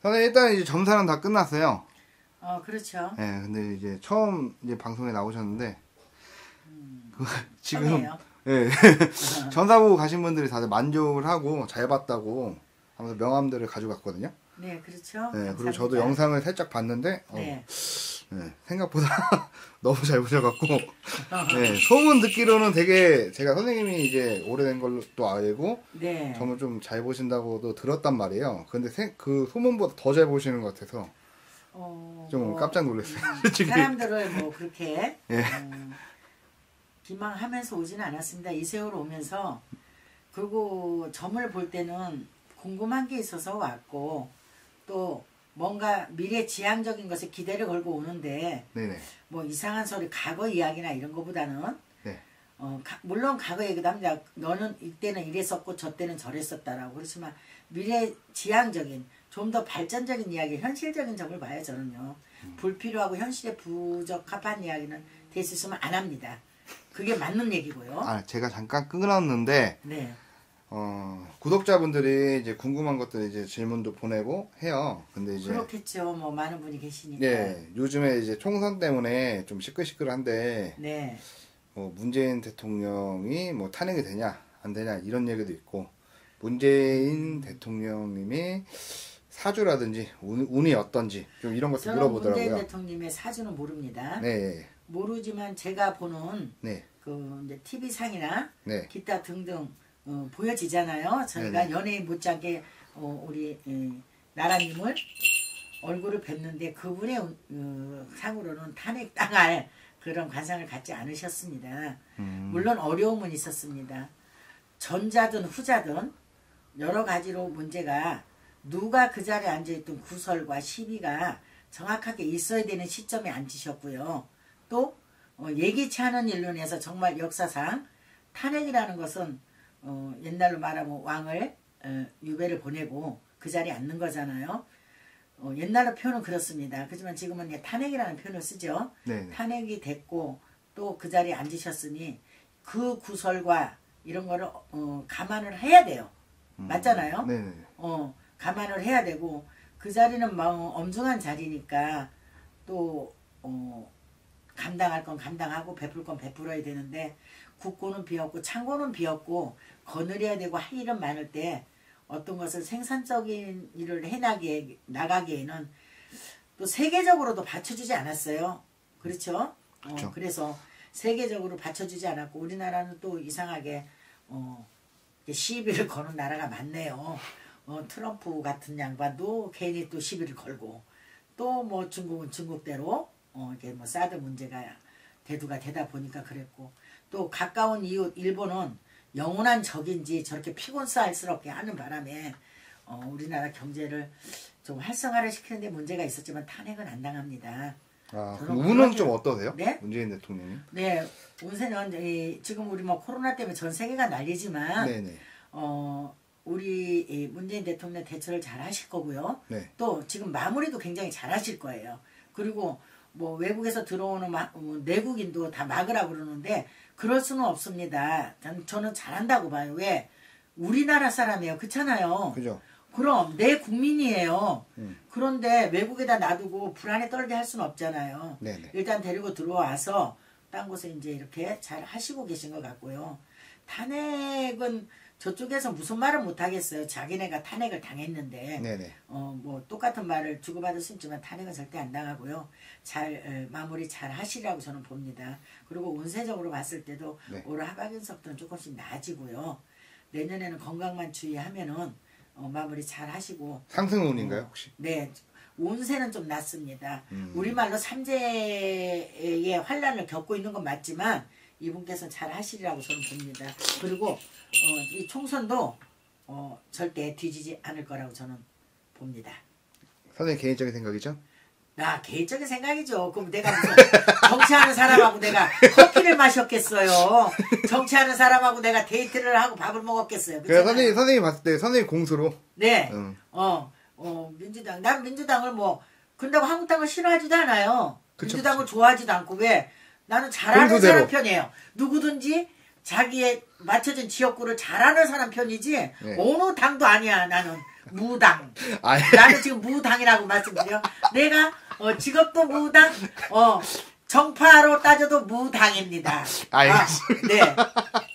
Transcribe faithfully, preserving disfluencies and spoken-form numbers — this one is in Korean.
선생님 일단 이제 점사는 다 끝났어요. 어, 그렇죠. 예, 네, 근데 이제 처음 이제 방송에 나오셨는데 음, 그, 지금 편해요. 예, 점사 보고 가신 분들이 다들 만족을 하고 잘 봤다고 하면서 명함들을 가져갔거든요. 네, 그렇죠. 네, 감사합니다. 그리고 저도 영상을 살짝 봤는데 어, 네. 네, 생각보다 너무 잘 보셔갖고 네, 소문 듣기로는 되게 제가 선생님이 이제 오래된 걸로 또 알고 네. 정말 좀 잘 보신다고도 들었단 말이에요. 근데 생, 그 소문보다 더 잘 보시는 것 같아서 어, 좀 뭐, 깜짝 놀랐어요. 음, 솔직히. 사람들을 뭐 그렇게 예. 음, 비방하면서 오지는 않았습니다. 이세월 오면서 그리고 점을 볼 때는 궁금한 게 있어서 왔고 또 뭔가 미래 지향적인 것에 기대를 걸고 오는데 네네. 뭐 이상한 소리 과거 이야기나 이런 거보다는 네. 어, 가, 물론 과거 얘기도 합니다. 너는 이때는 이랬었고 저 때는 저랬었다라고. 그렇지만 미래 지향적인 좀 더 발전적인 이야기, 현실적인 점을 봐요. 저는요. 음. 불필요하고 현실에 부적합한 이야기는 될 수 있으면 안 합니다. 그게 맞는 얘기고요. 아, 제가 잠깐 끊었는데 네. 어, 구독자분들이 이제 궁금한 것들 이제 질문도 보내고 해요. 근데 이제 그렇겠죠. 뭐 많은 분이 계시니까. 네, 요즘에 이제 총선 때문에 좀 시끌시끌한데 네. 뭐 문재인 대통령이 뭐 탄핵이 되냐 안 되냐 이런 얘기도 있고 문재인 대통령님이 사주라든지 운, 운이 어떤지 좀 이런 것도 저는 물어보더라고요. 문재인 대통령님의 사주는 모릅니다. 네. 모르지만 제가 보는 네. 그 이제 티비 상이나 네. 기타 등등 어, 보여지잖아요. 저희가 네네. 연예인 못지않게 어, 우리 에, 나라님을 얼굴을 뵀는데 그분의 어, 상으로는 탄핵당할 그런 관상을 갖지 않으셨습니다. 음. 물론 어려움은 있었습니다. 전자든 후자든 여러 가지로 문제가 누가 그 자리에 앉아있던 구설과 시비가 정확하게 있어야 되는 시점에 앉으셨고요. 또 어, 예기치 않은 일로 인해서 정말 역사상 탄핵이라는 것은 어, 옛날로 말하면 왕을 어, 유배를 보내고 그 자리에 앉는 거잖아요. 어, 옛날의 표현은 그렇습니다. 그렇지만 지금은 이제 탄핵이라는 표현을 쓰죠. 네네. 탄핵이 됐고 또 그 자리에 앉으셨으니 그 구설과 이런 거를 어, 감안을 해야 돼요. 음. 맞잖아요. 네네. 어, 감안을 해야 되고 그 자리는 뭐 엄중한 자리니까 또 어, 감당할 건 감당하고 베풀 건 베풀어야 되는데 국고는 비었고 창고는 비었고 거느려야 되고 할 일은 많을 때 어떤 것을 생산적인 일을 해나기에 나가기에는 또 세계적으로도 받쳐주지 않았어요. 그렇죠? 그렇죠. 어, 그래서 세계적으로 받쳐주지 않았고 우리나라는 또 이상하게 어, 시비를 거는 나라가 많네요. 어, 트럼프 같은 양반도 괜히 또 시비를 걸고 또 뭐 중국은 중국대로 어, 이게 뭐 사드 문제가 대두가 되다 보니까 그랬고 또 가까운 이웃 일본은 영원한 적인지 저렇게 피곤쌀스럽게 하는 바람에 어, 우리나라 경제를 좀 활성화를 시키는데 문제가 있었지만 탄핵은 안 당합니다. 아, 저는 그럼 운은 그런 좀 게- 어떠세요? 네? 문재인 대통령이? 네, 운세는 이, 지금 우리 뭐 코로나 때문에 전 세계가 난리지만 네네. 어, 우리 이 문재인 대통령 대처를 잘 하실 거고요. 네. 또 지금 마무리도 굉장히 잘 하실 거예요. 그리고 뭐 외국에서 들어오는 마, 어, 내국인도 다 막으라 그러는데 그럴 수는 없습니다. 전, 저는 잘한다고 봐요. 왜? 우리나라 사람이에요. 그렇잖아요. 그죠? 그럼 내 국민이에요. 음. 그런데 외국에다 놔두고 불안에 떨게 할 수는 없잖아요. 네네. 일단 데리고 들어와서 딴 곳에 이제 이렇게 잘 하시고 계신 것 같고요. 탄핵은 저쪽에서 무슨 말을 못 하겠어요. 자기네가 탄핵을 당했는데 네네. 어 뭐 똑같은 말을 주고받을 수 있지만 탄핵은 절대 안 당하고요. 잘 에, 마무리 잘 하시라고 저는 봅니다. 그리고 운세적으로 봤을 때도 네. 올 하반기서부터는 조금씩 나아지고요. 내년에는 건강만 주의하면은 어, 마무리 잘 하시고 상승운인가요 혹시? 네. 운세는 좀 낮습니다. 음. 우리말로 삼재의 환란을 겪고 있는 건 맞지만 이분께서는 잘 하시리라고 저는 봅니다. 그리고 어, 이 총선도 어, 절대 뒤지지 않을 거라고 저는 봅니다. 선생님 개인적인 생각이죠? 나 개인적인 생각이죠. 그럼 내가 무슨 정치하는 사람하고 내가 커피를 마셨겠어요. 정치하는 사람하고 내가 데이트를 하고 밥을 먹었겠어요. 그래서 그렇잖아요. 선생님 선생님 봤을 때 선생님 공수로. 네. 응. 어, 어, 민주당. 난 민주당을 뭐, 그런다고 한국당을 싫어하지도 않아요. 그쵸, 민주당을 그쵸. 좋아하지도 않고, 왜? 나는 잘하는 공수대로. 사람 편이에요. 누구든지 자기의 맞춰진 지역구를 잘하는 사람 편이지, 네. 어느 당도 아니야, 나는. 무당. 아니. 나는 지금 무당이라고 말씀드려. 내가 어, 직업도 무당, 어, 정파로 따져도 무당입니다. 알겠습니다. 아, 네.